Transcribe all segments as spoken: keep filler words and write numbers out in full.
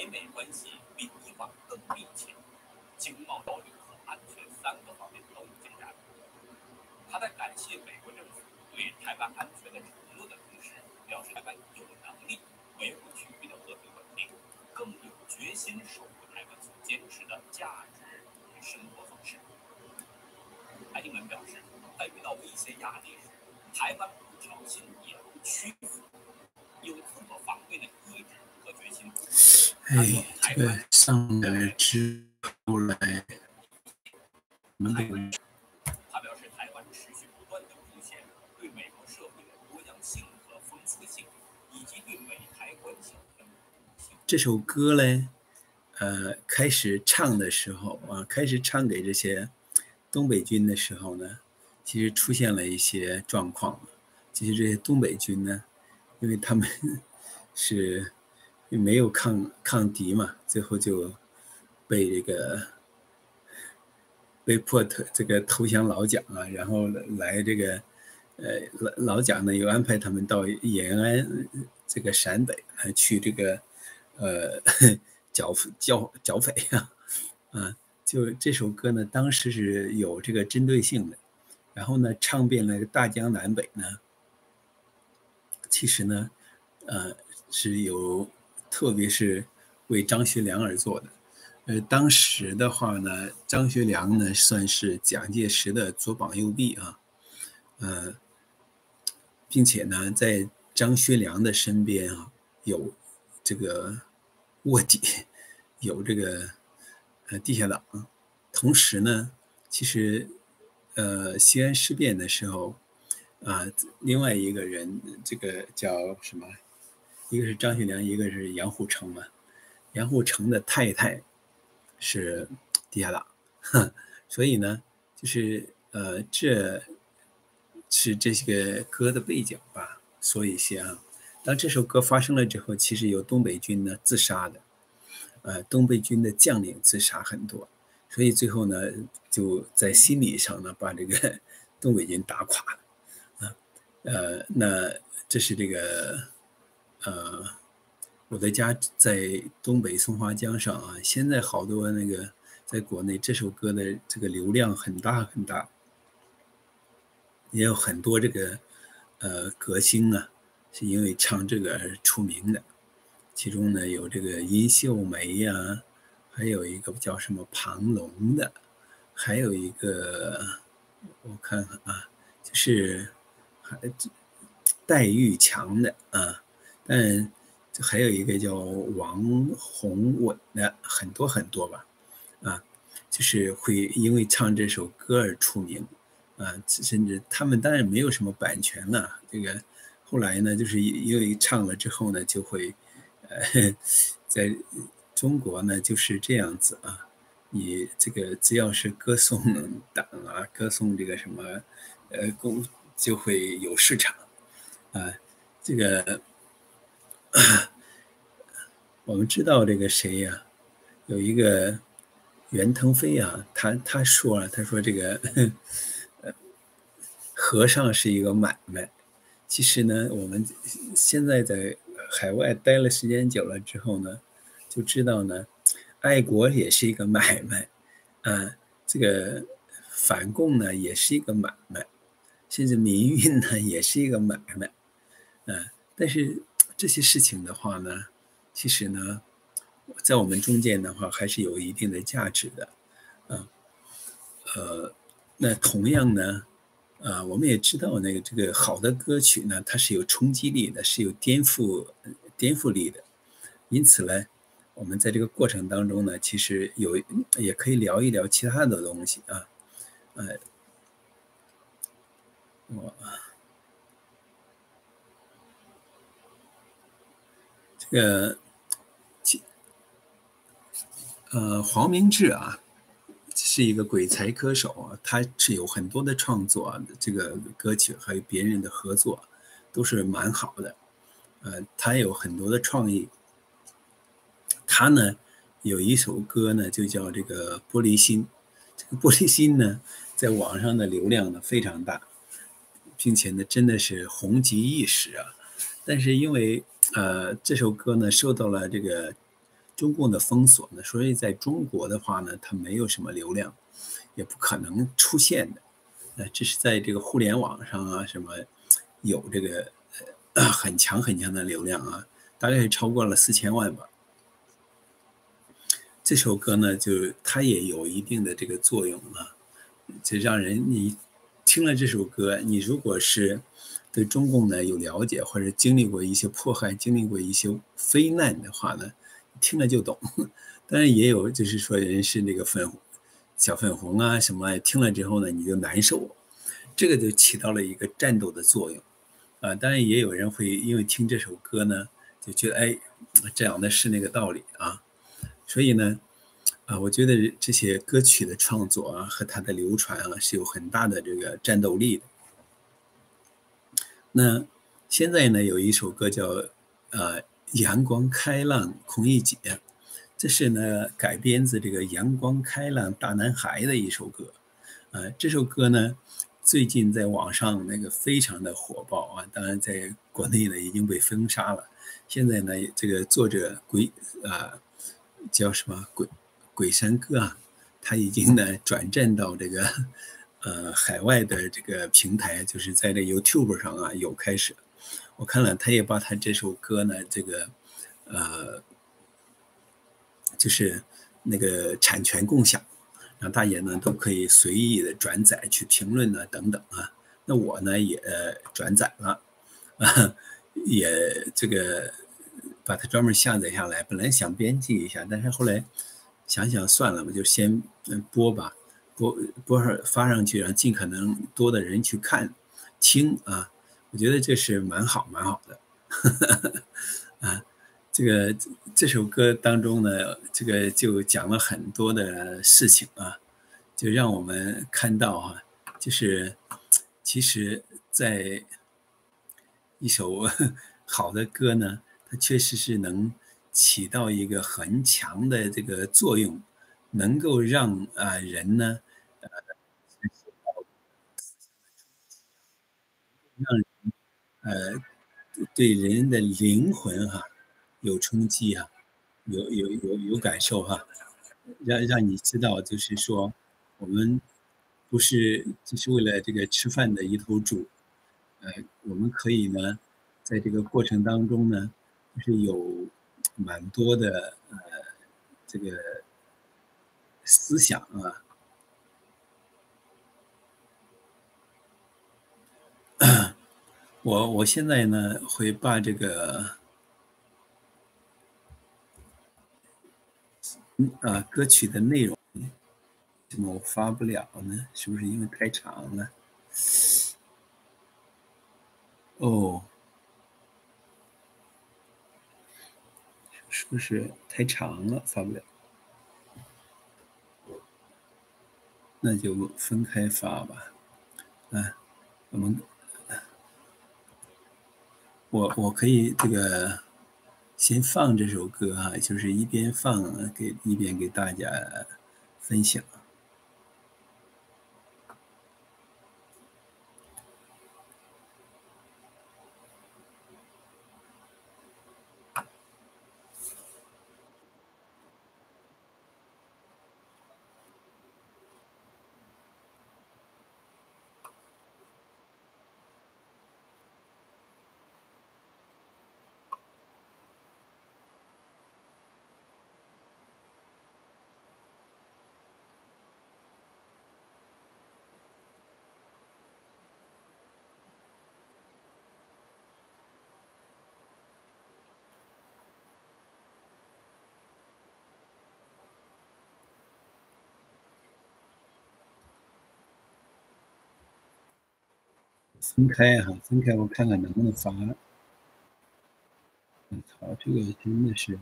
美关系比以往更密切，经贸交流和安全三个方面都有进展。他在感谢美国政府对台湾安全的承诺的同时，表示台湾有能力维护区域的和平稳定，更有决心守护台湾所坚持的价值与生活方式。蔡英文表示，在遇到威胁压力时，台湾不挑衅也不屈服，有自我防卫的意志和决心。 哎，这个上来之后来，我们这个他表示，台湾持续不断的贡献对美国社会的多样性和丰富性，以及对美台关系的这首歌呢，呃，开始唱的时候啊，开始唱给这些东北军的时候呢，其实出现了一些状况。其实这些东北军呢，因为他们是没有抗抗敌嘛，最后就被这个被迫投这个投降老蒋啊，然后来这个呃老老蒋呢又安排他们到延安这个陕北啊去这个呃剿剿剿匪啊啊，就这首歌呢当时是有这个针对性的，然后呢唱遍了大江南北呢，其实呢呃是有特别是为张学良而做的。呃，当时的话呢，张学良呢算是蒋介石的左膀右臂啊，呃，并且呢，在张学良的身边啊，有这个卧底，有这个呃地下党，同时呢，其实呃西安事变的时候啊，另外一个人这个叫什么？一个是张学良，一个是杨虎城嘛，杨虎城的太太是地下党，所以呢，就是呃，这是这个歌的背景吧。说一些啊，当这首歌发生了之后，其实有东北军呢自杀的，呃，东北军的将领自杀很多，所以最后呢，就在心理上呢把这个东北军打垮了，啊，呃，那这是这个呃。我的家在东北松花江上啊，现在好多那个在国内这首歌的这个流量很大很大，也有很多这个呃歌星啊，是因为唱这个而出名的。其中呢有这个殷秀梅呀、啊，还有一个叫什么庞龙的，还有一个我看看啊，就是还戴玉强的啊，但。还有一个叫王宏伟的，很多很多吧，啊，就是会因为唱这首歌而出名，啊，甚至他们当然没有什么版权了，这个后来呢，就是因为唱了之后呢，就会，呃，在中国呢就是这样子啊，你这个只要是歌颂党啊，歌颂这个什么，呃，公就会有市场，啊，这个。我们知道这个谁呀、啊？有一个袁腾飞啊，他他说了，他说这个呃和尚是一个买卖。其实呢，我们现在在海外待了时间久了之后呢，就知道呢，爱国也是一个买卖，啊，这个反共呢也是一个买卖，甚至民运呢也是一个买卖，啊，但是这些事情的话呢。其实呢，在我们中间的话，还是有一定的价值的，啊，呃，那同样呢，啊，我们也知道那个这个好的歌曲呢，它是有冲击力的，是有颠覆颠覆力的，因此呢，我们在这个过程当中呢，其实有也可以聊一聊其他的东西啊，呃，我这个。呃，黄明志啊，是一个鬼才歌手啊，他是有很多的创作，这个歌曲还有别人的合作，都是蛮好的。呃，他有很多的创意。他呢有一首歌呢，就叫这个《玻璃心》。这个《玻璃心》呢，在网上的流量呢非常大，并且呢真的是红极一时啊。但是因为呃这首歌呢受到了这个中共的封锁呢，所以在中国的话呢，它没有什么流量，也不可能出现的。呃，这是在这个互联网上啊，什么有这个呃很强很强的流量啊，大概是超过了四千万吧。这首歌呢，就它也有一定的这个作用啊，就让人你听了这首歌，你如果是对中共呢有了解，或者经历过一些迫害，经历过一些非难的话呢，听了就懂。当然也有就是说人是那个粉小粉红啊什么，听了之后呢你就难受，这个就起到了一个战斗的作用啊。当然也有人会因为听这首歌呢，就觉得哎，讲的是那个道理啊。所以呢，啊，我觉得这些歌曲的创作啊和它的流传啊是有很大的这个战斗力的。那现在呢，有一首歌叫呃《阳光开朗空一姐》，这是呢改编自这个《阳光开朗大男孩》的一首歌。呃，这首歌呢最近在网上那个非常的火爆啊，当然在国内呢已经被封杀了。现在呢，这个作者鬼啊、呃、叫什么鬼鬼山哥啊，他已经呢转战到这个呃海外的这个平台，就是在这 YouTube 上啊有开始。我看了，他也把他这首歌呢，这个呃就是那个产权共享，让大家呢都可以随意的转载去评论呢等等啊。那我呢也转载了啊，也这个把它专门下载下来，本来想编辑一下，但是后来想想算了吧，就先播吧，播播上发上去，让尽可能多的人去看听啊。我觉得这是蛮好蛮好的啊。这个这首歌当中呢，这个就讲了很多的事情啊，就让我们看到啊，就是其实在一首好的歌呢，它确实是能起到一个很强的这个作用，能够让啊、呃、人呢，呃，让呃对人的灵魂哈、啊、有冲击哈、啊，有有有有感受哈、啊，让让你知道，就是说我们不是只是为了这个吃饭的一头猪，呃，我们可以呢，在这个过程当中呢，就是有蛮多的呃这个思想啊。我我现在呢会把这个嗯啊歌曲的内容，怎么我发不了呢？是不是因为太长了？哦，是不是太长了发不了？那就分开发吧。啊，我们我我可以这个先放这首歌哈、啊，就是一边放给一边给大家分享。分开哈、啊，分开，我看看能不能发。我操，这个真的是。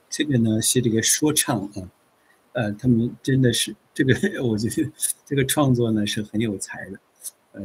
这个呢是这个说唱啊，呃，他们真的是这个，我觉得这个创作呢是很有才的，呃，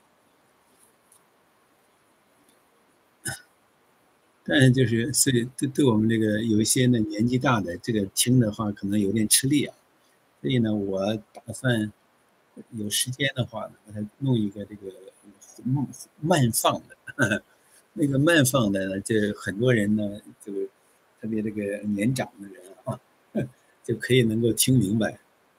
但是就是所以对对我们这个有一些呢年纪大的这个听的话可能有点吃力啊，所以呢，我打算有时间的话呢，把它弄一个这个慢慢放的，那个慢放的呢，这很多人呢，就特别这个年长的人啊，就可以能够听明白。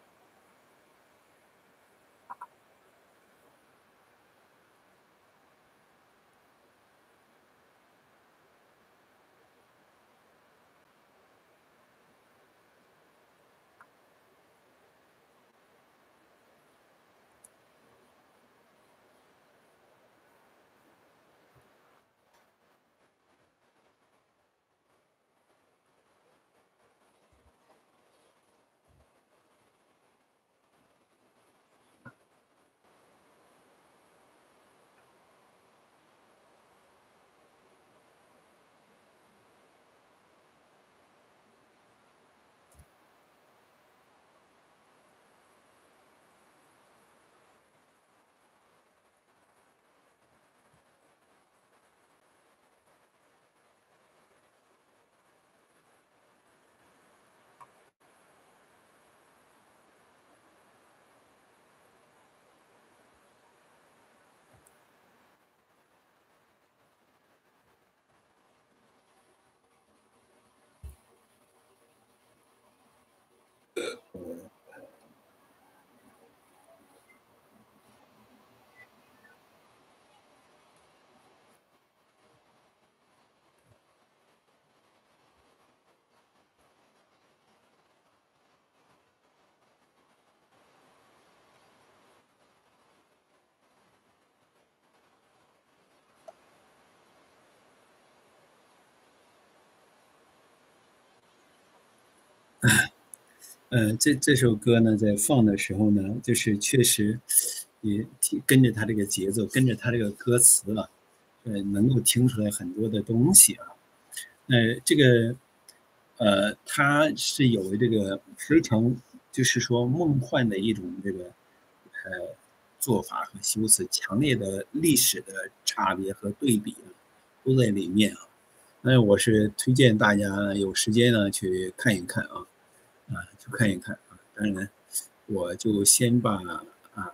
呃，这这首歌呢，在放的时候呢，就是确实也听跟着它这个节奏，跟着它这个歌词啊，呃，能够听出来很多的东西啊。呃，这个呃，它是有这个非常就是说梦幻的一种这个呃做法和修辞，强烈的历史的差别和对比啊都在里面啊。那我是推荐大家有时间呢去看一看啊。啊，去看一看啊。当然，我就先把啊，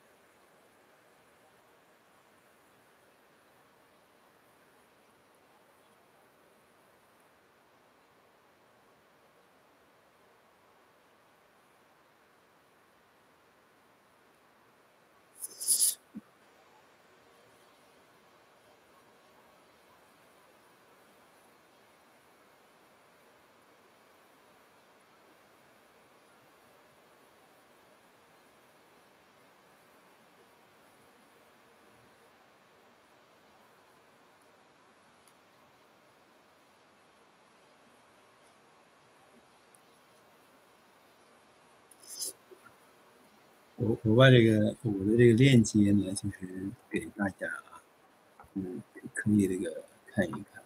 我我把这个我的这个链接呢，就是给大家啊，嗯，可以这个看一看，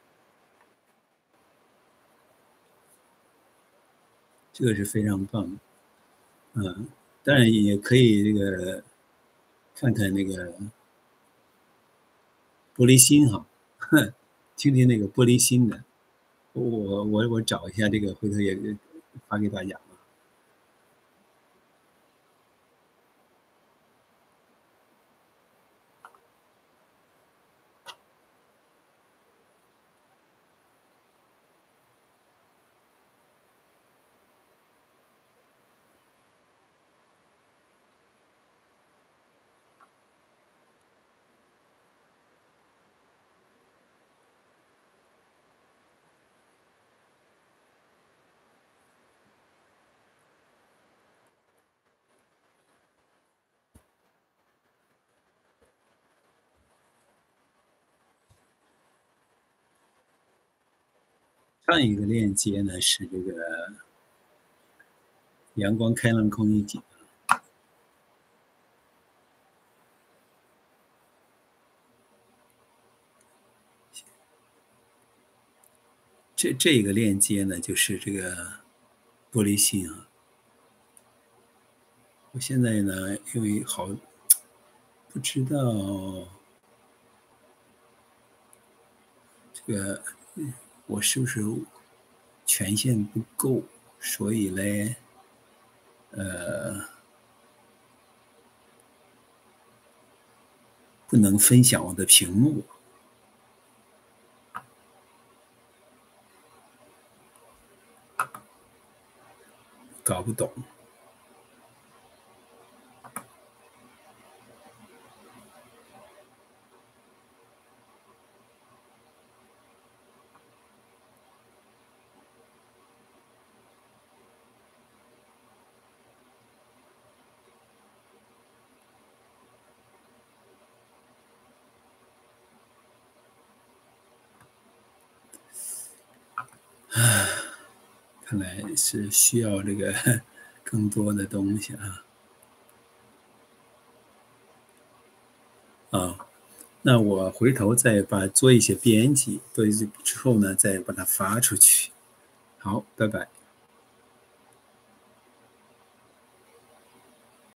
这个是非常棒的。嗯，当然也可以这个看看那个玻璃心哈，听听那个玻璃心的。我我我找一下这个，回头也发给大家啊。上一个链接呢是这个阳光开朗空一体。 这这个链接呢，就是这个玻璃心啊。我现在呢，因为好不知道这个我是不是权限不够，所以嘞，呃，不能分享我的屏幕。搞不懂。看来是需要这个更多的东西啊。啊，那我回头再把做一些编辑，做之后呢，再把它发出去。好，拜拜。